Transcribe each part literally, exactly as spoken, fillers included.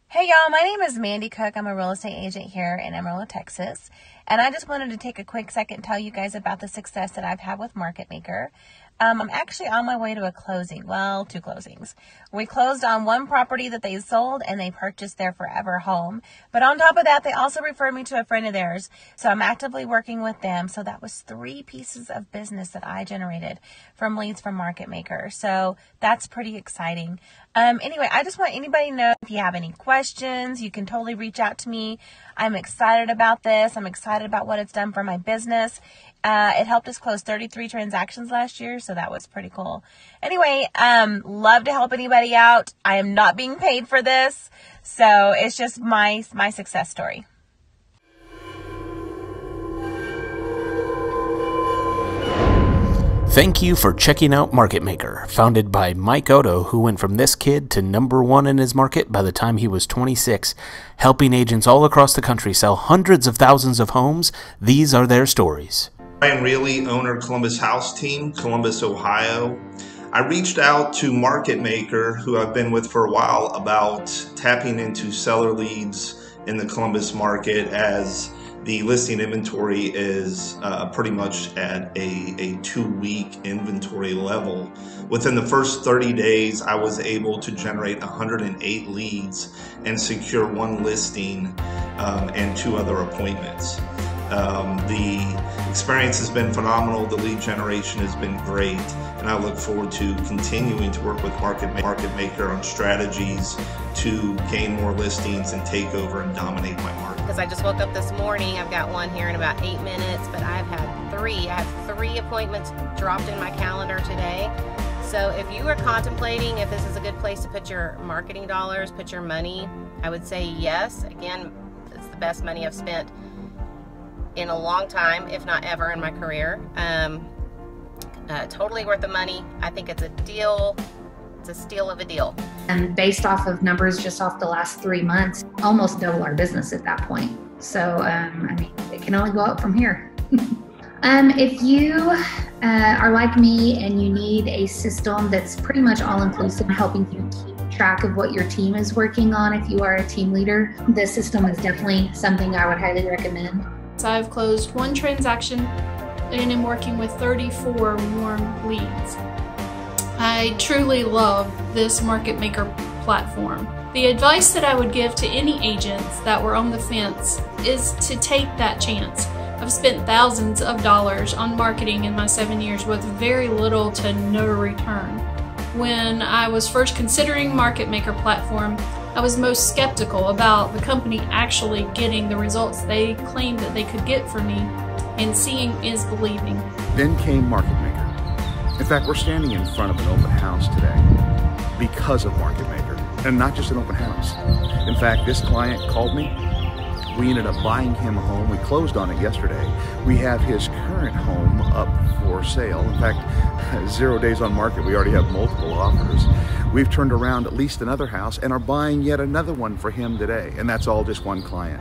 Hey y'all, my name is Mandy Cook. I'm a real estate agent here in Amarillo, Texas. And I just wanted to take a quick second and tell you guys about the success that I've had with Market Maker. Um, I'm actually on my way to a closing. Well, two closings. We closed on one property that they sold and they purchased their forever home. But on top of that, they also referred me to a friend of theirs. So I'm actively working with them. So that was three pieces of business that I generated from leads from Market Maker. So that's pretty exciting. Um, anyway, I just want anybody to know if you have any questions, you can totally reach out to me. I'm excited about this. I'm excited about what it's done for my business. Uh, it helped us close thirty-three transactions last year, so that was pretty cool. Anyway, um, love to help anybody out. I am not being paid for this, so it's just my my success story. Thank you for checking out Market Maker, founded by Mike Otto, who went from this kid to number one in his market by the time he was twenty-six, helping agents all across the country sell hundreds of thousands of homes. These are their stories. Brian Reilly, owner Columbus House Team, Columbus, Ohio. I reached out to Market Maker, who I've been with for a while, about tapping into seller leads in the Columbus market, as the listing inventory is uh, pretty much at a, a two-week inventory level. Within the first thirty days, I was able to generate one hundred eight leads and secure one listing um, and two other appointments. Um, the experience has been phenomenal. The lead generation has been great, and I look forward to continuing to work with Market, Market Maker on strategies to gain more listings and take over and dominate my market. Because I just woke up this morning, I've got one here in about eight minutes, but I've had three. I have three appointments dropped in my calendar today. So if you are contemplating if this is a good place to put your marketing dollars, put your money, I would say yes. Again, it's the best money I've spent in a long time, if not ever, in my career. Um, uh, totally worth the money. I think it's a deal. It's a steal of a deal. And based off of numbers just off the last three months, almost double our business at that point. So, um, I mean, it can only go up from here. um, if you uh, are like me and you need a system that's pretty much all-inclusive, helping you keep track of what your team is working on, if you are a team leader, this system is definitely something I would highly recommend. So I've closed one transaction and am working with thirty-four warm leads. I truly love this Market Maker platform. The advice that I would give to any agents that were on the fence is to take that chance. I've spent thousands of dollars on marketing in my seven years with very little to no return. When I was first considering Market Maker platform, I was most skeptical about the company actually getting the results they claimed that they could get for me, and seeing is believing. Then came Market Maker. In fact, we're standing in front of an open house today because of Market Maker, and not just an open house. In fact, this client called me. We ended up buying him a home. We closed on it yesterday. We have his current home up for sale. In fact, zero days on market, we already have multiple offers. We've turned around at least another house and are buying yet another one for him today. And that's all just one client.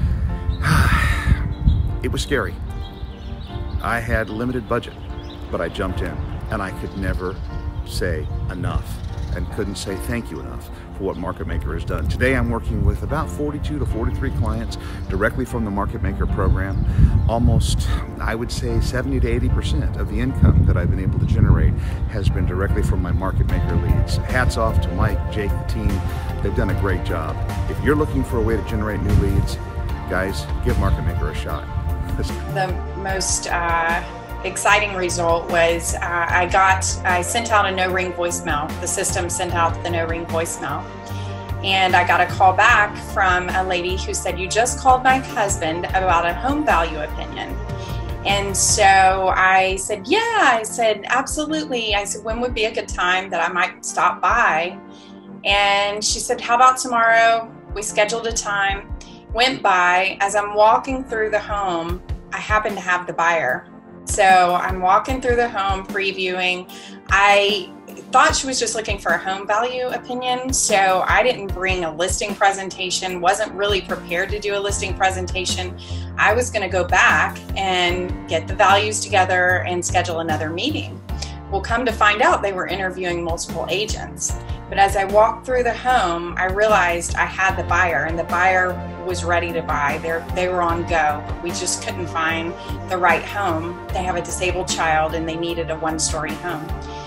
It was scary. I had limited budget, but I jumped in, and I could never say enough and couldn't say thank you enough for what Market Maker has done. Today I'm working with about forty-two to forty-three clients directly from the Market Maker program. Almost, I would say, seventy to eighty percent of the income that I've been able to generate has been directly from my Market Maker leads. Hats off to Mike, Jake, the team. They've done a great job. If you're looking for a way to generate new leads, guys, give Market Maker a shot. The most uh, exciting result was uh, I got, I sent out a no-ring voicemail. The system sent out the no-ring voicemail. And I got a call back from a lady who said, "You just called my husband about a home value opinion." And so I said, yeah, I said, absolutely. I said, when would be a good time that I might stop by? And she said, how about tomorrow? We scheduled a time, went by. As I'm walking through the home, I happen to have the buyer. So I'm walking through the home, previewing. I thought she was just looking for a home value opinion, so I didn't bring a listing presentation, wasn't really prepared to do a listing presentation. I was going to go back and get the values together and schedule another meeting. Well, come to find out, they were interviewing multiple agents. But as I walked through the home, I realized I had the buyer, and the buyer was ready to buy. They're, they were on go. We just couldn't find the right home. They have a disabled child and they needed a one-story home.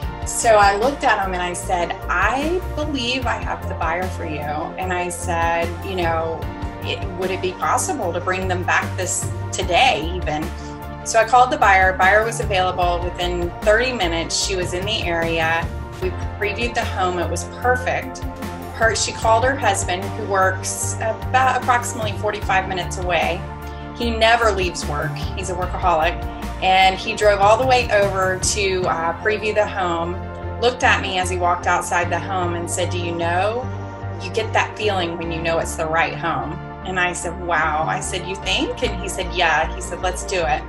So I looked at him and I said, I believe I have the buyer for you. And I said, you know, it, would it be possible to bring them back this today even? So I called the buyer. Buyer was available within thirty minutes. She was in the area. We previewed the home. It was perfect. Her, she called her husband, who works about approximately forty-five minutes away. He never leaves work. He's a workaholic. And he drove all the way over to uh, preview the home, looked at me as he walked outside the home and said, do you know, you get that feeling when you know it's the right home. And I said, wow. I said, you think? And he said, yeah. He said, let's do it.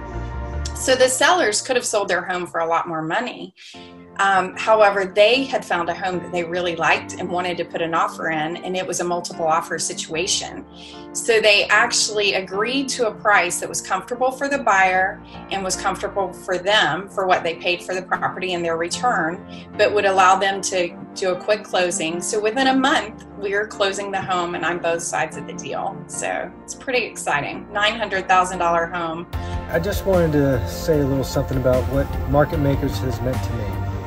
So the sellers could have sold their home for a lot more money. Um, however, they had found a home that they really liked and wanted to put an offer in, and it was a multiple offer situation. So they actually agreed to a price that was comfortable for the buyer and was comfortable for them for what they paid for the property and their return, but would allow them to do a quick closing. So within a month, we are closing the home and on both sides of the deal. So it's pretty exciting. nine hundred thousand dollar home. I just wanted to say a little something about what Market Makers has meant to me.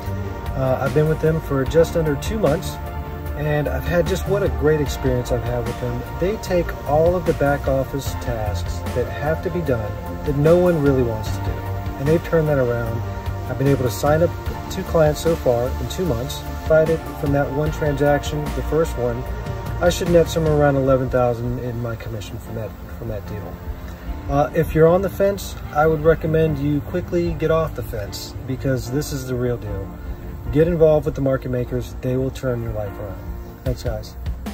Uh, I've been with them for just under two months, and I've had just what a great experience I've had with them. They take all of the back office tasks that have to be done that no one really wants to do, and they've turned that around. I've been able to sign up two clients so far in two months. Provided from that one transaction, the first one, I should net somewhere around eleven thousand dollars in my commission from that from that deal. Uh, if you're on the fence, I would recommend you quickly get off the fence, because this is the real deal. Get involved with the Market Makers. They will turn your life around. Thanks, guys.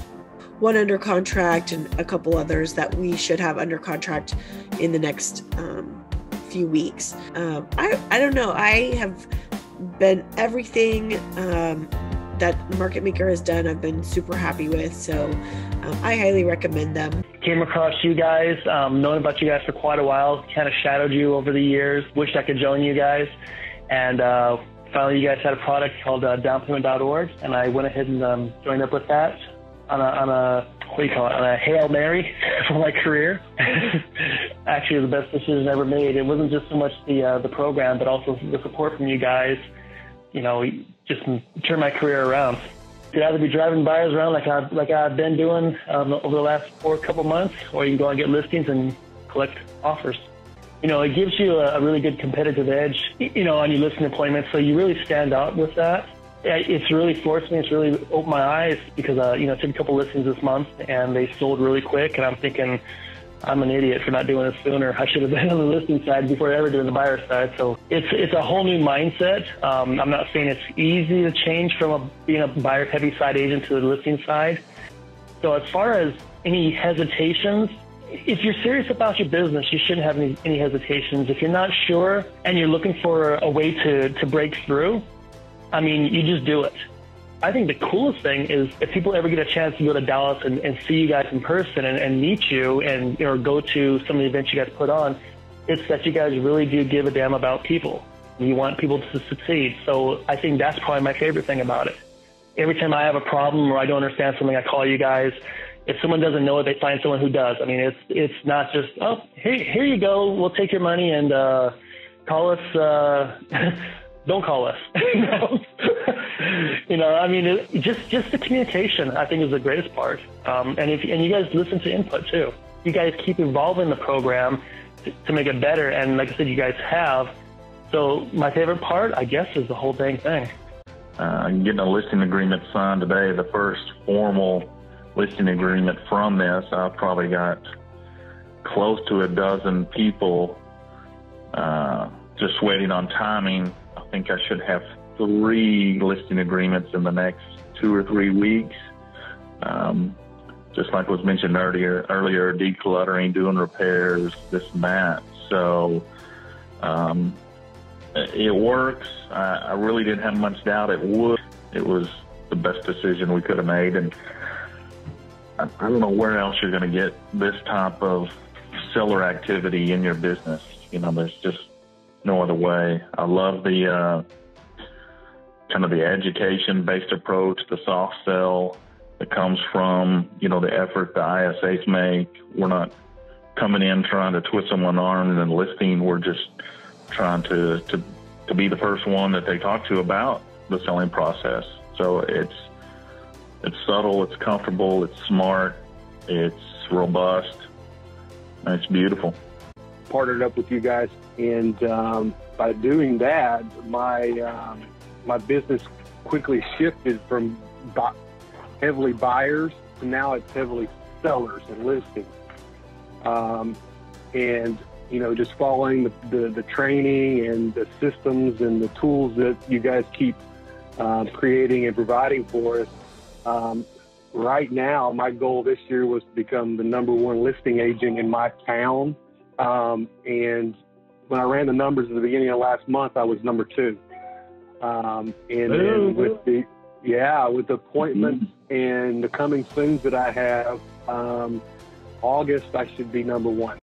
One under contract and a couple others that we should have under contract in the next um, few weeks. Um, I, I don't know. I have been everything um, that Market Maker has done, I've been super happy with. So um, I highly recommend them. Came across you guys, um, known about you guys for quite a while, kind of shadowed you over the years, wished I could join you guys. And uh, finally, you guys had a product called uh, down payment dot org, and I went ahead and um, joined up with that on a, on a, what do you call it, on a Hail Mary for my career. Actually, the best decision I ever made. It wasn't just so much the uh, the program, but also the support from you guys, you know, just turned my career around. You could either be driving buyers around like I've, like I've been doing um, over the last four couple months, or you can go and get listings and collect offers. You know, it gives you a really good competitive edge, you know, on your listing appointments, so you really stand out with that. It's really forced me, it's really opened my eyes, because, uh, you know, I took a couple listings this month, and they sold really quick, and I'm thinking, I'm an idiot for not doing it sooner. I should have been on the listing side before ever doing the buyer side. So it's it's a whole new mindset. Um, I'm not saying it's easy to change from a, being a buyer-heavy side agent to the listing side. So as far as any hesitations, if you're serious about your business, you shouldn't have any, any hesitations. If you're not sure and you're looking for a way to, to break through, I mean, you just do it. I think the coolest thing is if people ever get a chance to go to Dallas and, and see you guys in person and, and meet you and, you know, go to some of the events you guys put on, it's that you guys really do give a damn about people. You want people to succeed. So I think that's probably my favorite thing about it. Every time I have a problem or I don't understand something, I call you guys. If someone doesn't know it, they find someone who does. I mean, it's it's not just, oh, here, here you go, we'll take your money and uh, call us, uh, don't call us. You know, I mean, it, just just the communication, I think, is the greatest part. Um, and if and you guys listen to input, too. You guys keep evolving the program to, to make it better, and like I said, you guys have. So my favorite part, I guess, is the whole dang thing. Uh, getting a listing agreement signed today, the first formal listing agreement from this. I've probably got close to a dozen people uh, just waiting on timing. I think I should have three listing agreements in the next two or three weeks. Um, just like was mentioned earlier, earlier, decluttering, doing repairs, this and that. So um, it works. I, I really didn't have much doubt it would. It was the best decision we could have made, and I don't know where else you're going to get this type of seller activity in your business. You know, there's just no other way. I love the uh, kind of the education-based approach, the soft sell that comes from, you know, the effort the I S As make. We're not coming in trying to twist someone's arm and then listing. We're just trying to, to, to be the first one that they talk to about the selling process. So it's, it's subtle, it's comfortable, it's smart, it's robust, and it's beautiful. Partnered up with you guys, and um, by doing that, my um, my business quickly shifted from bu- heavily buyers to now it's heavily sellers and listings. Um, and you know, just following the, the, the training and the systems and the tools that you guys keep uh, creating and providing for us. Um, right now, my goal this year was to become the number one listing agent in my town. Um, and when I ran the numbers at the beginning of last month, I was number two. Um, and then with the, yeah, with the appointments and the coming soons that I have, um, August, I should be number one.